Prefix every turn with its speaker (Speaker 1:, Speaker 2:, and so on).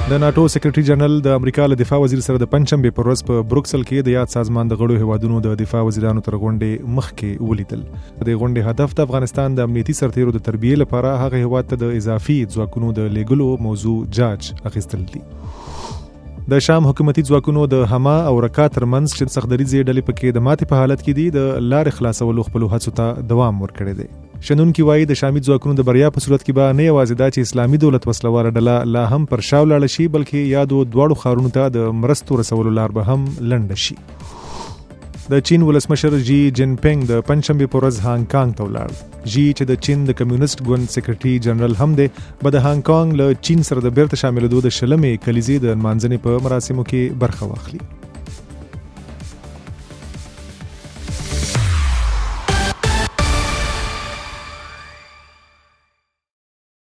Speaker 1: د ناتو سیکریټري جنرال د امریکا له دفاع وزیر سره د پنځشنبه پر ورځ په بروکسل کې د یاد سازمان د غړو هیوادونو د دفاع وزیرانو تر غونډې مخکې ولیدل. د غونډې هدف د افغانستان د امنیتي سرتیرو د تربیې لپاره هغه هیواد ته د اضافي ځواکونو د لیږلو موضوع جاج اخیستل دي. د شام حکومتي ځواکونو د حما او رکا ترمنځ چې سختدریځي ډلې پکې د ماتې په حالت کې دي د لارې خلاصولو خپل هڅو ته دوام ورکړی دی. شنونکي وایي د شامي ځواکونو د بریا په صورت کې به نه یوازې دا چې اسلامي دولت وسلواله ډله لا هم پر شا ولاړه شي بلکې یادو دواړو ښارونو ته د مرستو رسولو لار به هم لنډه شي. د چین ولسمشر جی جن پینګ د پنځشنبه په ورځ هانګ کانګ ته ولاړ. جی چې د چین د کمیونست ګوند سیکریټري جنرال هم دی به د هانګ کانګ له چین سره د بیرته شاملېدو د 20 کلیزې د نمانځنې په مراسمو کې برخه واخلي.